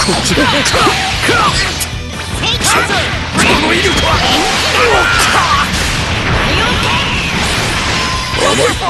っちだ。この威力は甘い。